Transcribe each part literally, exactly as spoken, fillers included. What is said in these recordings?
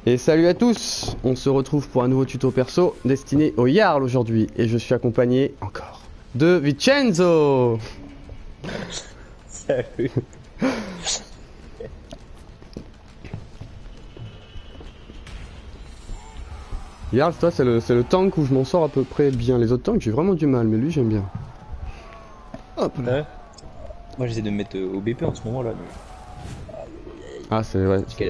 Et salut à tous, on se retrouve pour un nouveau tuto perso destiné au Jarl aujourd'hui. Et je suis accompagné, encore, de Vincenzo. Salut. Jarl, toi c'est le, c'est le tank où je m'en sors à peu près bien. Les autres tanks j'ai vraiment du mal, mais lui j'aime bien. Hop là. Ouais. Moi j'essaie de me mettre au B P en ce moment là. Mais... Ah c'est vrai. Quel...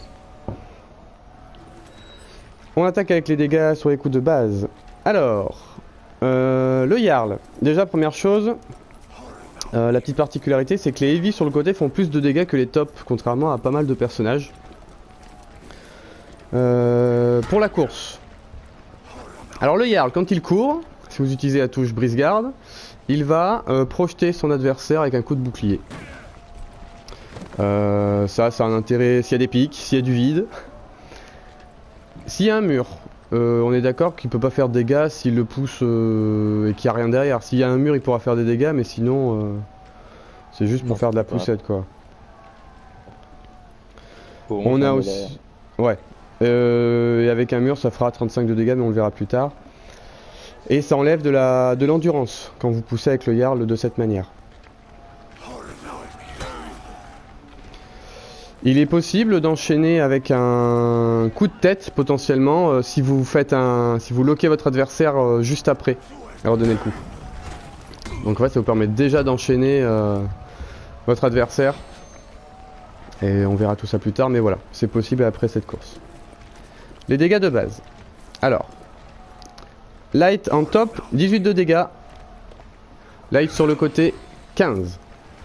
On attaque avec les dégâts sur les coups de base. Alors, euh, le Jarl. Déjà première chose, euh, la petite particularité c'est que les heavy sur le côté font plus de dégâts que les tops, contrairement à pas mal de personnages. Euh, pour la course. Alors le Jarl, quand il court, si vous utilisez la touche brise-garde, il va euh, projeter son adversaire avec un coup de bouclier. Euh, ça, ça a un intérêt s'il y a des pics, s'il y a du vide. S'il y a un mur, euh, on est d'accord qu'il peut pas faire de dégâts s'il le pousse euh, et qu'il n'y a rien derrière. S'il y a un mur, il pourra faire des dégâts, mais sinon, euh, c'est juste pour non, faire de la poussette, quoi. Bon, on a aussi... Ouais. Euh, et avec un mur, ça fera trente-cinq de dégâts, mais on le verra plus tard. Et ça enlève de la de l'endurance quand vous poussez avec le Jarl de cette manière. Il est possible d'enchaîner avec un coup de tête potentiellement euh, si vous faites un si vous loquez votre adversaire euh, juste après alors donner le coup. Donc en fait ça vous permet déjà d'enchaîner euh, votre adversaire. Et on verra tout ça plus tard, mais voilà, c'est possible après cette course. Les dégâts de base. Alors, light en top, dix-huit de dégâts. Light sur le côté, quinze.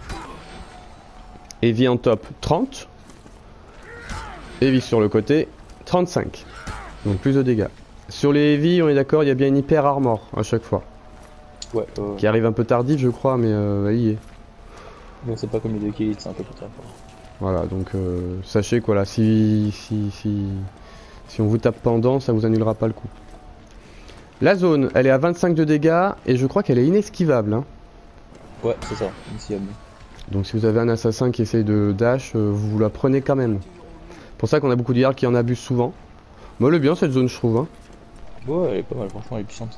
Heavy en top, trente. Heavy sur le côté, trente-cinq. Donc plus de dégâts. Sur les heavy, on est d'accord, il y a bien une hyper armor à chaque fois. Ouais. Euh... Qui arrive un peu tardif, je crois, mais euh, elle y est. Bon, c'est pas comme les deux kills, c'est un peu plus tard. Voilà, donc euh, sachez quoi là, si, si, si, si on vous tape pendant, ça vous annulera pas le coup. La zone, elle est à vingt-cinq de dégâts et je crois qu'elle est inesquivable. Hein. Ouais, c'est ça, inesquivable. Donc si vous avez un assassin qui essaye de dash, euh, vous la prenez quand même. C'est pour ça qu'on a beaucoup de Jarl qui en abusent souvent. Moi, elle est bien cette zone, je trouve. Hein. Ouais, elle est pas mal, franchement, elle est puissante.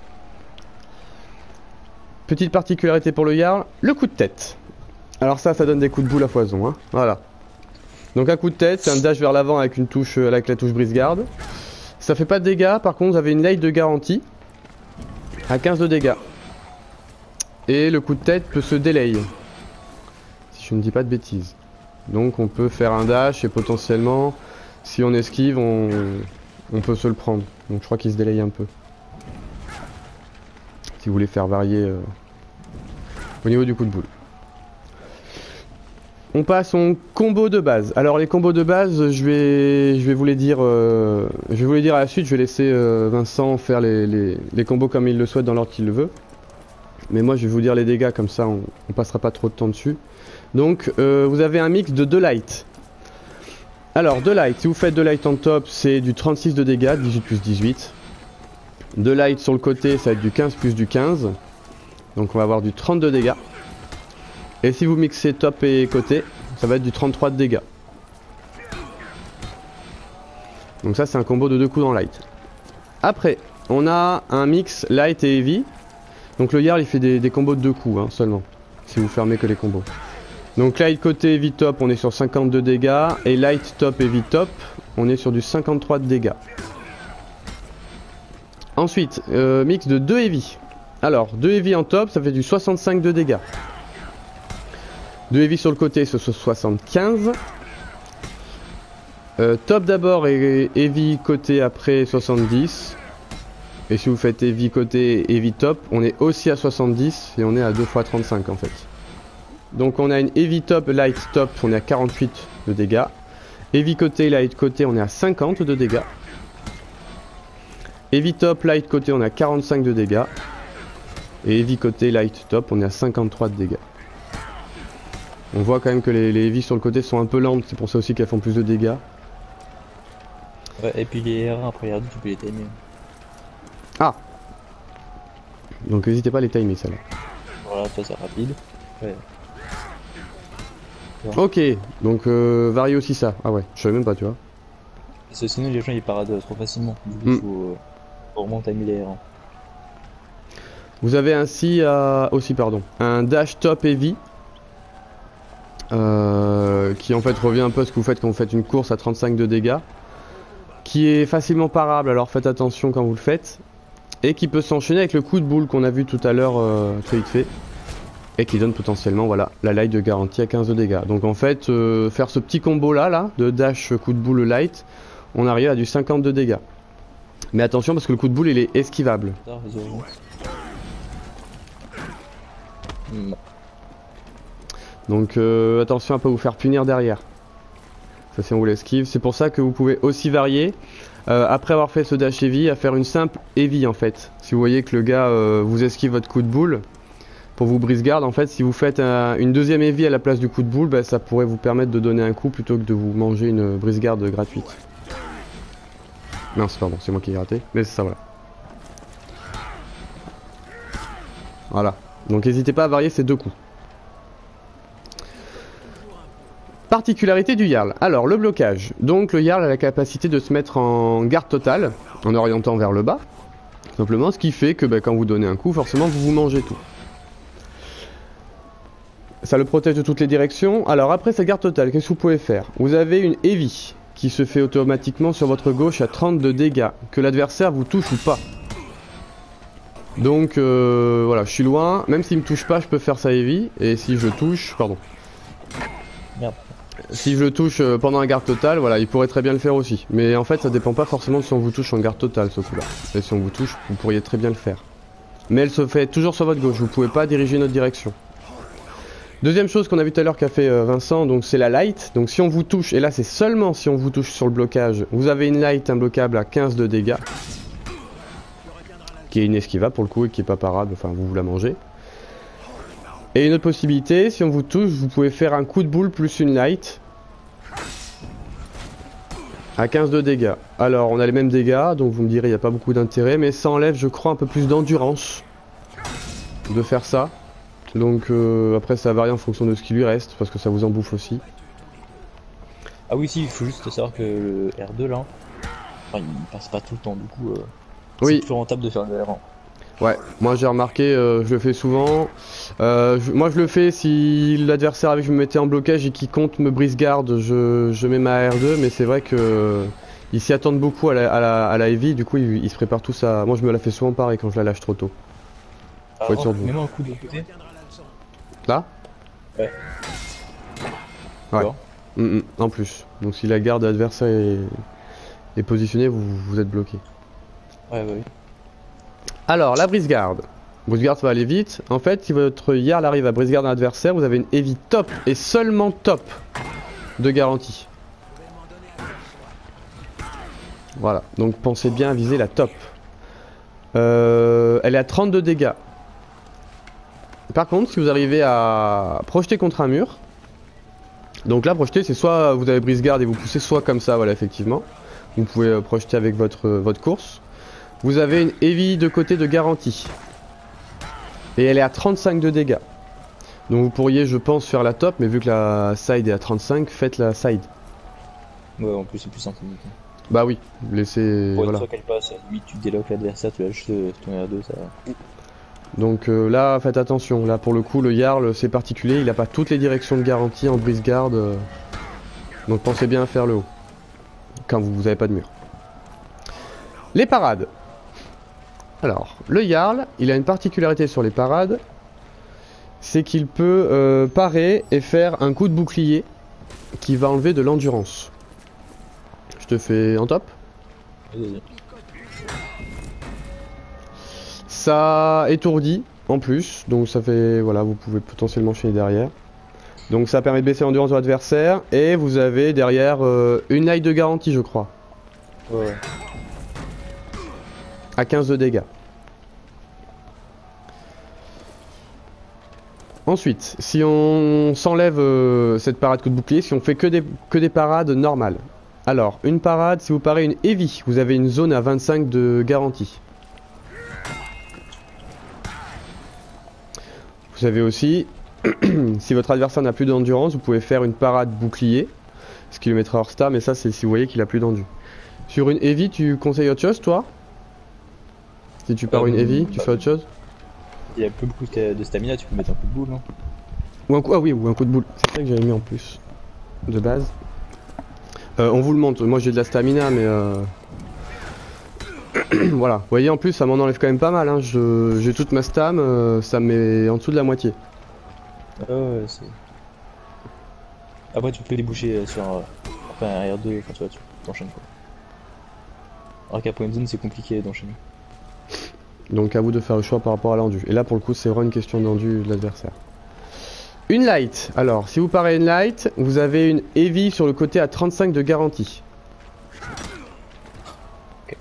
Petite particularité pour le Jarl, le coup de tête. Alors ça, ça donne des coups de boule à foison. Hein. Voilà. Donc un coup de tête, c'est un dash vers l'avant avec une touche, euh, avec la touche brise-garde. Ça fait pas de dégâts, par contre vous avez une light de garantie à quinze de dégâts. Et le coup de tête peut se délay, si je ne dis pas de bêtises. Donc on peut faire un dash et potentiellement, si on esquive, on, on peut se le prendre. Donc je crois qu'il se délaye un peu. Si vous voulez faire varier euh, au niveau du coup de boule. On passe au combo de base. Alors les combos de base, je vais, je vais vous les dire, euh, je vais vous les dire à la suite. Je vais laisser euh, Vincent faire les, les, les combos comme il le souhaite dans l'ordre qu'il le veut. Mais moi, je vais vous dire les dégâts comme ça, on, on passera pas trop de temps dessus. Donc, euh, vous avez un mix de deux light. Alors deux light. Si vous faites deux light en top, c'est du trente-six de dégâts, dix-huit plus dix-huit. deux light sur le côté, ça va être du quinze plus du quinze. Donc on va avoir du trente de dégâts. Et si vous mixez top et côté, ça va être du trente-trois de dégâts. Donc ça c'est un combo de deux coups dans light. Après, on a un mix light et heavy. Donc le Jarl il fait des, des combos de deux coups hein, seulement. Si vous fermez que les combos. Donc light côté heavy top on est sur cinquante-deux dégâts. Et light top heavy top on est sur du cinquante-trois de dégâts. Ensuite, euh, mix de deux heavy. Alors deux heavy en top ça fait du soixante-cinq de dégâts. deux heavy sur le côté, ce soit soixante-quinze. Euh, top d'abord et heavy côté après soixante-dix. Et si vous faites heavy côté heavy top, on est aussi à soixante-dix et on est à deux fois trente-cinq en fait. Donc on a une heavy top, light top, on est à quarante-huit de dégâts. Heavy côté, light côté, on est à cinquante de dégâts. Heavy top, light côté, on est à quarante-cinq de dégâts. Et heavy côté, light top, on est à cinquante-trois de dégâts. On voit quand même que les, les heavy sur le côté sont un peu lentes, c'est pour ça aussi qu'elles font plus de dégâts. Ouais, et puis les R un après les R deux, tu peux les timer. Ah! Donc n'hésitez pas à les timer, celle-là. Voilà, ça c'est rapide. Ouais. Ok, donc euh, varier aussi ça. Ah ouais, je savais même pas, tu vois. Parce que sinon les gens ils paradent trop facilement. Du coup, Mm. il faut, euh, faut vraiment timer les R un. Vous avez ainsi euh, aussi pardon, un dash top heavy. Euh, qui en fait revient un peu à ce que vous faites quand vous faites une course à trente-cinq de dégâts. Qui est facilement parable, alors faites attention quand vous le faites. Et qui peut s'enchaîner avec le coup de boule qu'on a vu tout à l'heure euh, très vite fait. Et qui donne potentiellement voilà, la light de garantie à quinze de dégâts. Donc en fait, euh, faire ce petit combo là, là, de dash coup de boule light, on arrive à du cinquante de dégâts. Mais attention parce que le coup de boule il est esquivable. Ça, ils auront. Non. Donc euh, attention à pas vous faire punir derrière. Ça si on vous l'esquive. C'est pour ça que vous pouvez aussi varier. Euh, après avoir fait ce dash heavy, à faire une simple heavy en fait. Si vous voyez que le gars euh, vous esquive votre coup de boule, pour vous brise garde en fait, si vous faites un, une deuxième heavy à la place du coup de boule, bah, ça pourrait vous permettre de donner un coup plutôt que de vous manger une brise garde gratuite. Mince pardon, c'est moi qui ai raté, mais c'est ça voilà. Voilà, donc n'hésitez pas à varier ces deux coups. Particularité du Jarl. Alors le blocage. Donc le Jarl a la capacité de se mettre en garde totale, en orientant vers le bas. Simplement, ce qui fait que bah, quand vous donnez un coup, forcément vous vous mangez tout. Ça le protège de toutes les directions. Alors après sa garde totale, qu'est-ce que vous pouvez faire? Vous avez une heavy qui se fait automatiquement sur votre gauche à trente de dégâts, que l'adversaire vous touche ou pas. Donc euh, voilà, je suis loin, même s'il me touche pas, je peux faire sa heavy. Et si je touche, pardon. Merde. Si je le touche pendant un garde total, voilà, il pourrait très bien le faire aussi. Mais en fait, ça dépend pas forcément de si on vous touche en garde totale, ce coup-là. Et si on vous touche, vous pourriez très bien le faire. Mais elle se fait toujours sur votre gauche, vous pouvez pas diriger notre direction. Deuxième chose qu'on a vu tout à l'heure qu'a fait euh, Vincent, donc c'est la light. Donc si on vous touche, et là c'est seulement si on vous touche sur le blocage, vous avez une light imbloquable à quinze de dégâts. Qui est inesquivable pour le coup et qui est pas parable, enfin vous vous la mangez. Et une autre possibilité, si on vous touche, vous pouvez faire un coup de boule plus une light. À quinze de dégâts. Alors on a les mêmes dégâts, donc vous me direz il n'y a pas beaucoup d'intérêt, mais ça enlève je crois un peu plus d'endurance de faire ça. Donc euh, après ça varie en fonction de ce qui lui reste, parce que ça vous en bouffe aussi. Ah oui, si, il faut juste savoir que le R deux là, enfin, il passe pas tout le temps, du coup, euh, Oui. c'est plus rentable de faire le R un. Ouais, moi j'ai remarqué, euh, je le fais souvent. Euh, je, moi je le fais si l'adversaire avec qui je me mettais en blocage et qui compte me brise garde, je, je mets ma R deux, mais c'est vrai que euh, ils s'y attendent beaucoup à la, à la, à la heavy, du coup ils, ils se préparent tous à... Moi je me la fais souvent pareil quand je la lâche trop tôt. Faut être sûr de vous. Mets-moi un coup de l'autre côté. Là? Ouais. Ouais. D'accord. Mm, mm, en plus. Donc si la garde adversaire est, est positionnée, vous, vous êtes bloqué. Ouais, ouais, oui. Alors, la brise-garde. Brise-garde, ça va aller vite. En fait, si votre Jarl arrive à brise-garde un adversaire, vous avez une heavy top et seulement top de garantie. Voilà, donc pensez bien à viser la top. Euh, elle est à trente-deux dégâts. Par contre, si vous arrivez à projeter contre un mur, donc là, projeter, c'est soit vous avez brise-garde et vous poussez, soit comme ça, voilà, effectivement. Vous pouvez euh, projeter avec votre, euh, votre course. Vous avez une heavy de côté de garantie. Et elle est à trente-cinq de dégâts. Donc vous pourriez, je pense, faire la top, mais vu que la side est à trente-cinq, faites la side. Ouais, en plus, c'est plus simple. Bah oui, laissez... Pour voilà. être sûr qu'elle passe, à la limite, tu déloques l'adversaire, tu lâches ton R deux, ça... Donc euh, là, faites attention. Là, pour le coup, le Jarl, c'est particulier. Il n'a pas toutes les directions de garantie en brise-garde. Euh... Donc pensez bien à faire le haut. Quand vous n'avez pas de mur. Les parades. Alors, le Jarl, il a une particularité sur les parades. C'est qu'il peut euh, parer et faire un coup de bouclier qui va enlever de l'endurance. Je te fais en top. Vas-y. Ça étourdit en plus, donc ça fait, voilà, vous pouvez potentiellement enchaîner derrière. Donc ça permet de baisser l'endurance de l'adversaire et vous avez derrière euh, une light de garantie, je crois. Ouais. À quinze de dégâts. Ensuite, si on s'enlève euh, cette parade coup de bouclier, si on fait que des, que des parades normales. Alors, une parade, si vous parez une heavy, vous avez une zone à vingt-cinq de garantie. Vous avez aussi, si votre adversaire n'a plus d'endurance, vous pouvez faire une parade bouclier, ce qui le mettra hors star, mais ça c'est si vous voyez qu'il a plus d'endu. Sur une heavy, tu conseilles autre chose, toi? Si tu pars Euh, une heavy, tu bah, fais autre chose? Il y a plus beaucoup de stamina, tu peux mettre un coup de boule. Hein. Ou un coup, ah oui, ou un coup de boule. C'est ça que j'avais mis en plus, de base. Euh, on vous le montre, moi j'ai de la stamina, mais euh... voilà. Vous voyez, en plus, ça m'en enlève quand même pas mal. Hein. Je... J'ai toute ma stam, euh, ça me met en dessous de la moitié. Ah ouais, c'est... Après, tu peux déboucher sur euh, enfin, un R deux, enfin, tu vois, tu t'enchaînes quoi. Alors qu'après une zone, c'est compliqué d'enchaîner. Donc à vous de faire le choix par rapport à l'endu. Et là, pour le coup, c'est vraiment une question d'endu de l'adversaire. Une light. Alors, si vous parez une light, vous avez une heavy sur le côté à trente-cinq de garantie. Okay.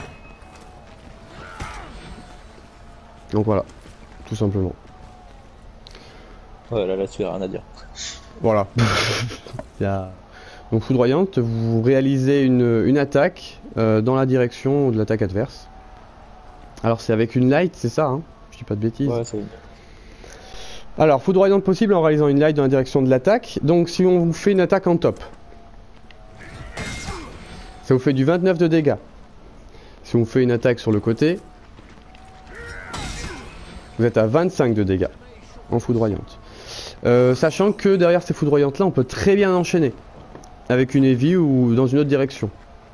Donc voilà, tout simplement. Ouais, là, là-dessus, rien à dire. Voilà. Il y a... Donc foudroyante, vous réalisez une, une attaque euh, dans la direction de l'attaque adverse. Alors c'est avec une light, c'est ça, hein? Je dis pas de bêtises. Ouais, c'est... Alors foudroyante possible en réalisant une light dans la direction de l'attaque. Donc si on vous fait une attaque en top, ça vous fait du vingt-neuf de dégâts. Si on vous fait une attaque sur le côté, vous êtes à vingt-cinq de dégâts en foudroyante. Euh, sachant que derrière ces foudroyantes là, on peut très bien enchaîner avec une heavy ou dans une autre direction.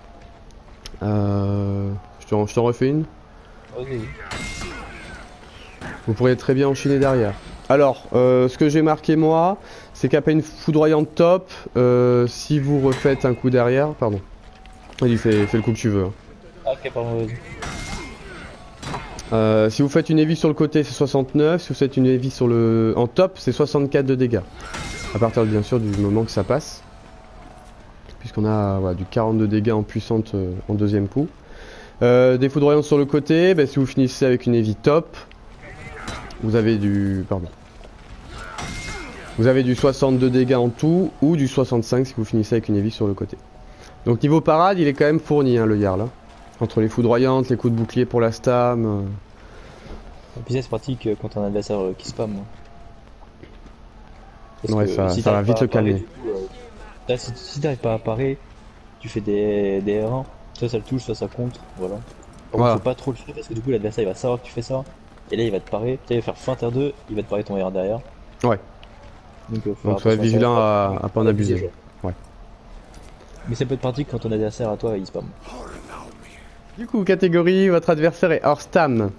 Euh, je te, je te refais une. Okay. Vous pourriez très bien enchaîner derrière. Alors, euh, ce que j'ai marqué moi, c'est qu'après une foudroyante top, euh, si vous refaites un coup derrière, pardon. Vas-y, fais, fais le coup que tu veux. Hein. Ah, ok, pardon, vas-y. Euh, si vous faites une heavy sur le côté, c'est soixante-neuf. Si vous faites une heavy sur le en top, c'est soixante-quatre de dégâts. À partir bien sûr du moment que ça passe. Puisqu'on a voilà, du quarante-deux dégâts en puissante euh, en deuxième coup. Euh, des foudroyantes sur le côté, bah, si vous finissez avec une heavy top, vous avez du... pardon. Vous avez du soixante-deux dégâts en tout, ou du soixante-cinq si vous finissez avec une heavy sur le côté. Donc niveau parade, il est quand même fourni, hein, le Jarl. Hein. Entre les foudroyantes, les coups de bouclier pour la stam... Euh... Et puis ça, c'est pratique euh, quand t'as un adversaire euh, qui spam. Parce ouais, que, ça, si ça va vite le calmer. Du coup, euh, là, si, si t'arrives pas à parer, tu fais des, des R un, soit ça le touche, soit ça contre, voilà. Par Voilà. contre, faut pas trop le faire parce que du coup, l'adversaire il va savoir que tu fais ça, et là il va te parer, il va faire feinte R deux, il va te parer ton R derrière. Ouais. Donc, euh, Donc soyez vigilant à, à pas en abuser. abuser. Ouais. Mais ça peut être pratique quand ton adversaire à toi il spam. Du coup, catégorie, votre adversaire est hors stam.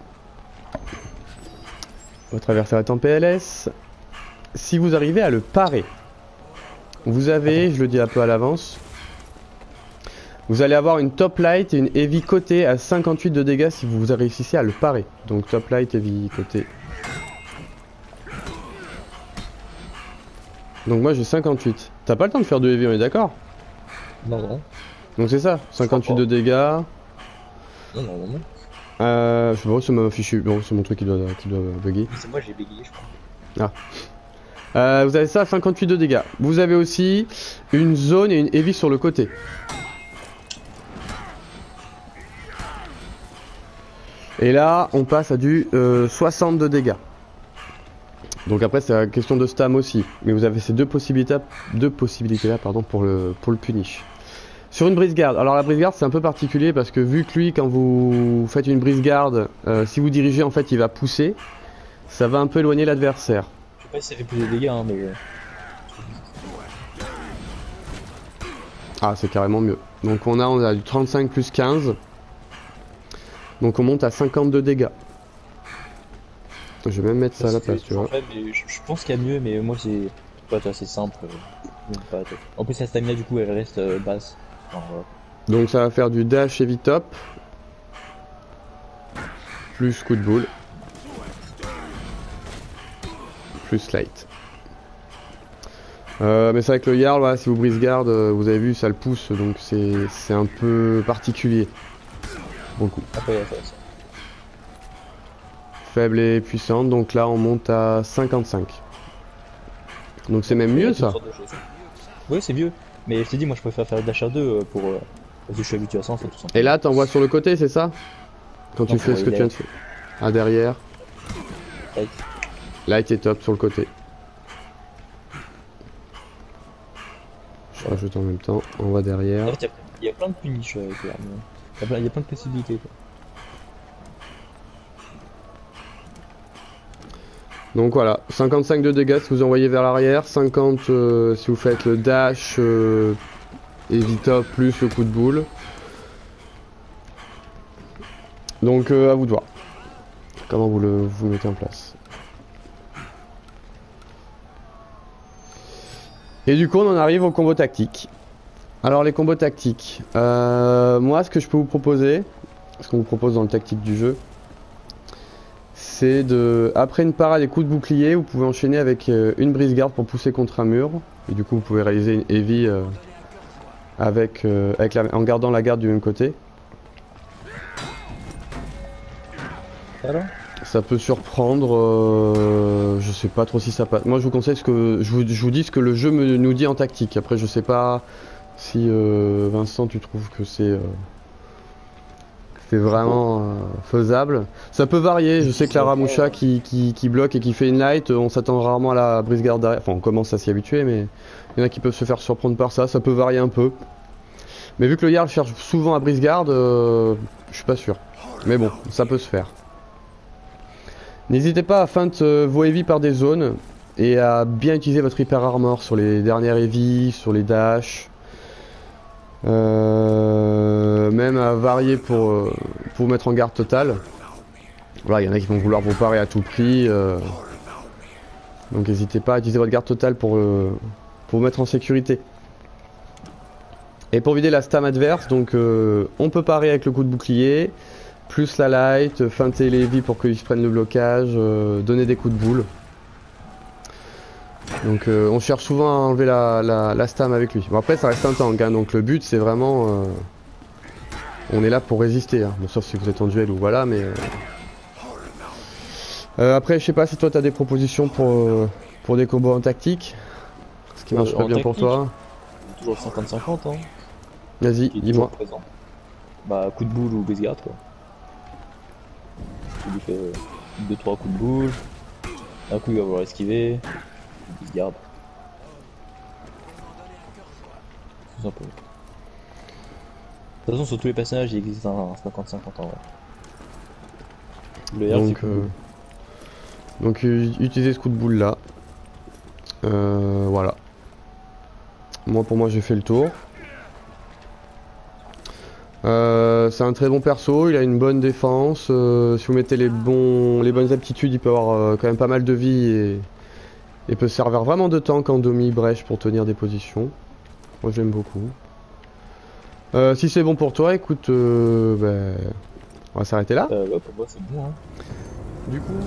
Votre adversaire est en P L S. Si vous arrivez à le parer, vous avez, je le dis un peu à l'avance, vous allez avoir une top light et une heavy côté à cinquante-huit de dégâts si vous réussissez à le parer. Donc top light, heavy côté. Donc moi j'ai cinquante-huit. T'as pas le temps de faire de heavy, on est d'accord? Non, non. Donc c'est ça, cinquante-huit de dégâts. Non, non, non. Euh, je sais pas, c'est ma fichu. Bon, c'est mon truc qui doit, qui doit bugger. C'est moi, j'ai bégayé, je crois. Ah. Euh, vous avez ça, cinquante-huit de dégâts. Vous avez aussi une zone et une heavy sur le côté. Et là, on passe à du euh, soixante de dégâts. Donc après, c'est la question de stam aussi. Mais vous avez ces deux possibilités, deux possibilités là, pardon, pour le, pour le punish. Sur une brise garde, alors la brise garde c'est un peu particulier parce que vu que lui quand vous faites une brise garde, euh, si vous dirigez en fait il va pousser, ça va un peu éloigner l'adversaire. Je sais pas si ça fait plus de dégâts hein, mais... Ah c'est carrément mieux. Donc on a, on a du trente-cinq plus quinze. Donc on monte à cinquante-deux dégâts. Je vais même mettre ça à la place tu vois. Ouais, mais je, je pense qu'il y a mieux mais moi c'est pas assez simple. Pas en plus la stamina du coup elle reste euh, basse. Alors, voilà. Donc ça va faire du dash heavy top. Plus coup de boule. Plus light. Euh, mais c'est vrai que le Jarl, voilà, si vous brise garde, vous avez vu, ça le pousse, donc c'est un peu particulier. Beaucoup. Après, ça, ça. Faible et puissante, donc là on monte à cinquante-cinq. Donc c'est même mieux ça. Oui c'est mieux, mais je t'ai dit moi je préfère faire dash R deux pour... Euh, parce que je suis habitué à ça en fait tout simplement. Et là t'envoies sur le côté c'est ça? Quand non, tu fais ce que tu viens de faire. Ah derrière. Light. Light et top sur le côté. Je rajoute en même temps, on va derrière. En fait, Il y a plein de punish avec l'arme. Il y a plein, il y a plein de possibilités quoi. Donc voilà, cinquante-cinq de dégâts si vous envoyez vers l'arrière, cinquante euh, si vous faites le dash euh, et Vita plus le coup de boule. Donc euh, à vous de voir comment vous le, vous le mettez en place. Et du coup on en arrive au combo tactique. Alors les combos tactiques, euh, moi ce que je peux vous proposer, ce qu'on vous propose dans le tactique du jeu, c'est de, après une parade et coup de bouclier, vous pouvez enchaîner avec euh, une brise-garde pour pousser contre un mur. Et du coup vous pouvez réaliser une heavy euh, avec, euh, avec la, en gardant la garde du même côté. Alors Ça peut surprendre, euh, je sais pas trop si ça passe. Moi je vous conseille ce que, je vous, je vous dis ce que le jeu me, nous dit en tactique. Après je sais pas si euh, Vincent tu trouves que c'est... Euh, c'est vraiment euh, faisable. Ça peut varier, je sais que la Ramusha qui, qui, qui bloque et qui fait une light, on s'attend rarement à la brise garde derrière. Enfin on commence à s'y habituer mais il y en a qui peuvent se faire surprendre par ça, ça peut varier un peu. Mais vu que le Jarl cherche souvent à brise garde, euh, je suis pas sûr. Mais bon, ça peut se faire. N'hésitez pas à feinte euh, vos heavy par des zones et à bien utiliser votre hyper armor sur les dernières heavy, sur les dash. Euh, même à varier pour, euh, pour vous mettre en garde totale. Voilà, il y en a qui vont vouloir vous parer à tout prix. Euh, donc n'hésitez pas à utiliser votre garde totale pour, euh, pour vous mettre en sécurité. Et pour vider la stam adverse, donc euh, on peut parer avec le coup de bouclier, plus la light, feinter les heavy pour qu'ils se prennent le blocage, euh, donner des coups de boule. Donc euh, on cherche souvent à enlever la, la, la stam avec lui. Bon après ça reste un tank, hein, donc le but c'est vraiment... Euh, on est là pour résister, hein. Bon, sauf si vous êtes en duel ou voilà, mais... Euh, euh, après je sais pas si toi t'as des propositions pour, euh, pour des combos en tactique. Ce qui marche Euh, très en bien pour tactique, toi. Toujours cinquante cinquante hein. Vas-y, Qui est dis-moi. toujours présent. Bah coup de boule ou brise garde quoi. Tu lui fais deux trois coups de boule. Un coup il va vouloir esquiver. Brise garde. C'est simple. De toute façon sur tous les personnages il existe un cinquante cinquante en vrai. Le Jarl, Donc, c'est euh, donc euh, utilisez ce coup de boule là. Euh, voilà. Moi pour moi j'ai fait le tour. Euh, c'est un très bon perso, il a une bonne défense. Euh, si vous mettez les, bons, les bonnes aptitudes, il peut avoir euh, quand même pas mal de vie et, et peut servir vraiment de tank en demi-brèche pour tenir des positions. Moi j'aime beaucoup. Euh, si c'est bon pour toi, écoute, euh, ben, on va s'arrêter là. Euh, ouais, pour moi c'est bon hein. Du coup...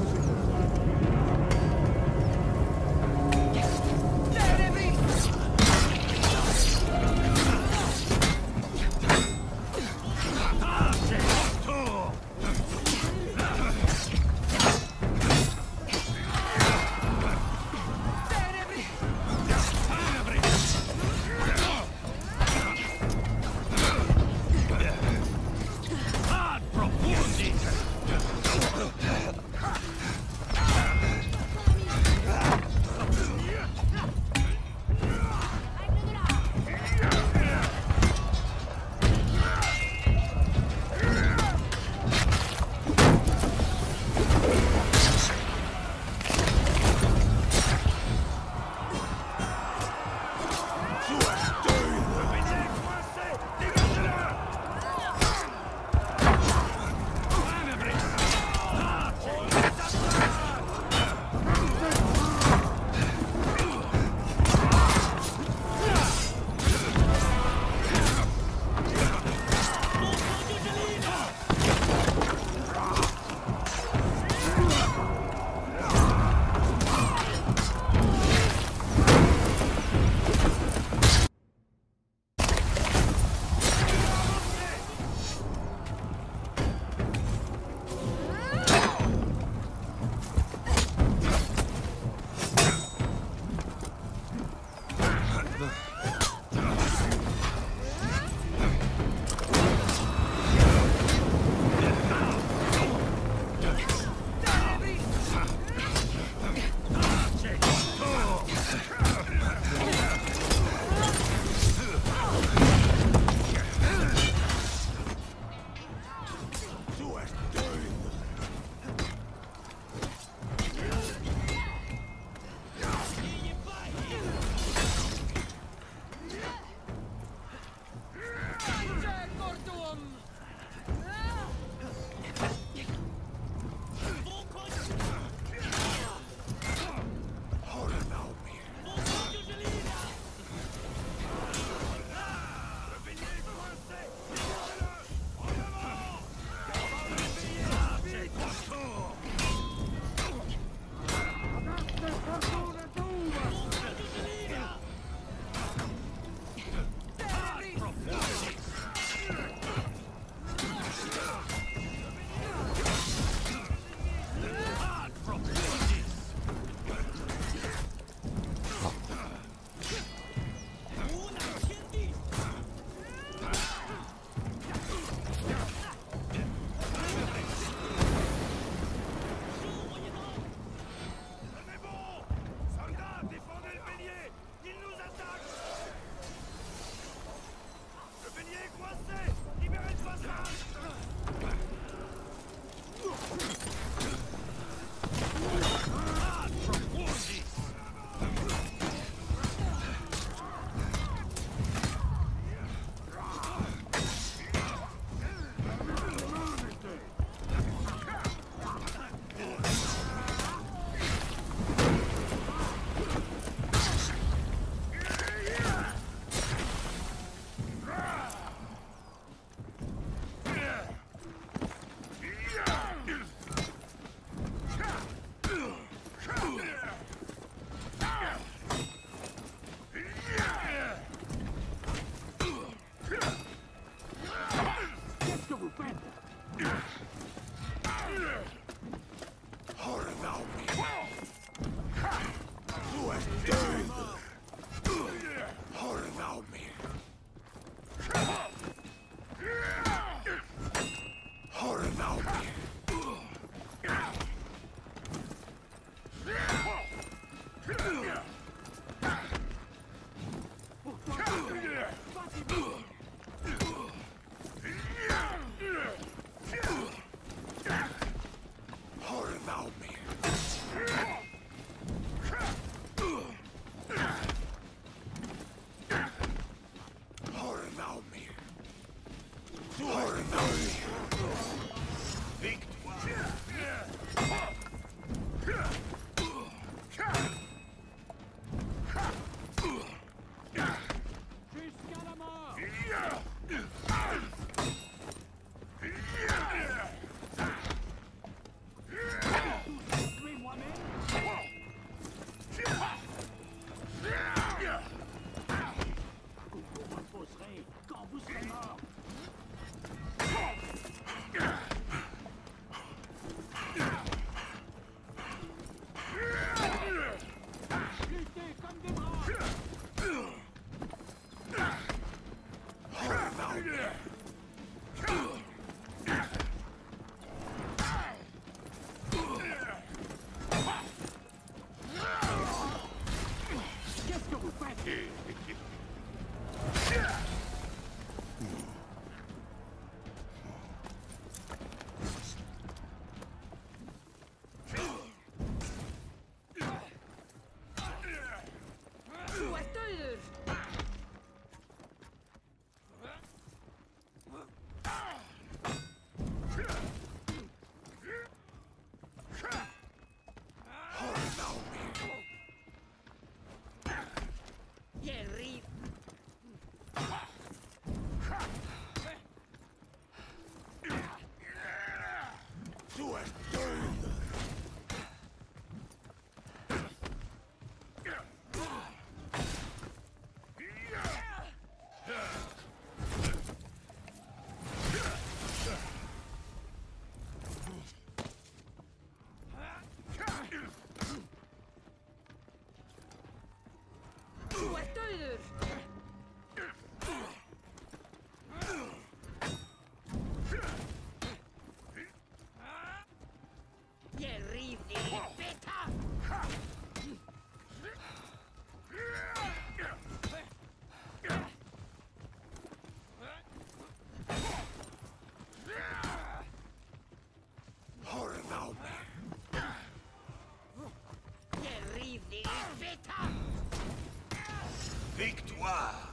Victoire!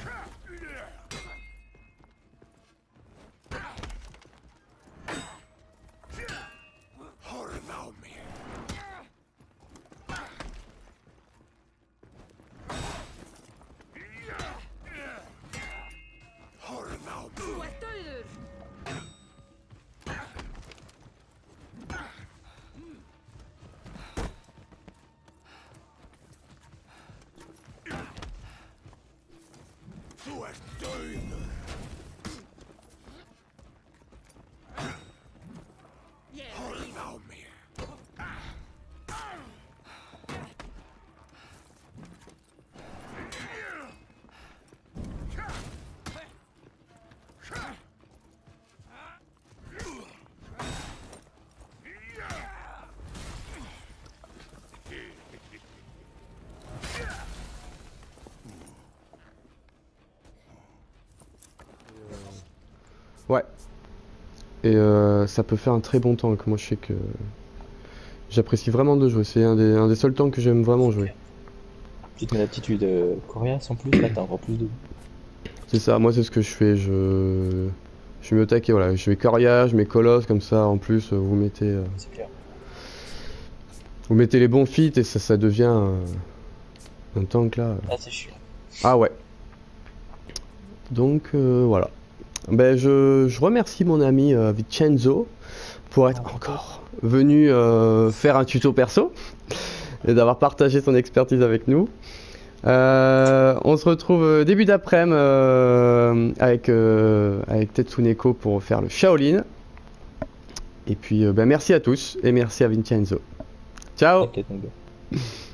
Þú ert dauður. Horfð á mig. Ouais. Et euh, ça peut faire un très bon temps. Que moi, je sais que j'apprécie vraiment de jouer. C'est un des, un des seuls temps que j'aime vraiment jouer. Tu te mets l'aptitude euh, coriace en plus, là t'as encore plus de. C'est ça, moi c'est ce que je fais. Je, je mets au taquet, voilà. Je mets Coria, je mets Colosse, comme ça en plus vous mettez. Euh... C'est clair. Vous mettez les bons feats et ça, ça devient un, un tank là. Ah, c'est chiant. Ah ouais. Donc euh, voilà. Ben, je, je remercie mon ami euh, Vincenzo pour être encore venu euh, faire un tuto perso et d'avoir partagé son expertise avec nous. Euh, on se retrouve début d'après-midi euh, avec, euh, avec Tetsuneko pour faire le Shaolin. Et puis, euh, bah, merci à tous et merci à Vincenzo. Ciao. T'inquiète, mon gars.